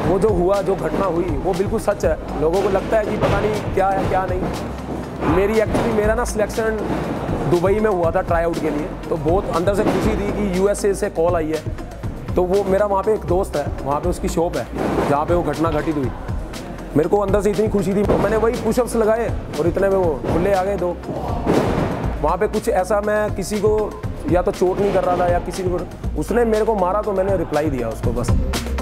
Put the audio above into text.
वो जो हुआ, जो घटना हुई, वो बिल्कुल सच है। लोगों को लगता है कि पता नहीं क्या है क्या नहीं। मेरा ना सिलेक्शन दुबई में हुआ था ट्राई आउट के लिए, तो बहुत अंदर से खुशी थी कि यूएसए से कॉल आई है। तो वो मेरा वहाँ पे एक दोस्त है, वहाँ पे उसकी शॉप है जहाँ पे वो घटना घटित हुई। मेरे को अंदर से इतनी खुशी थी, मैंने वही पुशअप्स लगाए और इतने में वो खुले आ गए दो। वहाँ पे कुछ ऐसा, मैं किसी को या तो चोट नहीं कर रहा था या किसी को, उसने मेरे को मारा तो मैंने रिप्लाई दिया उसको बस।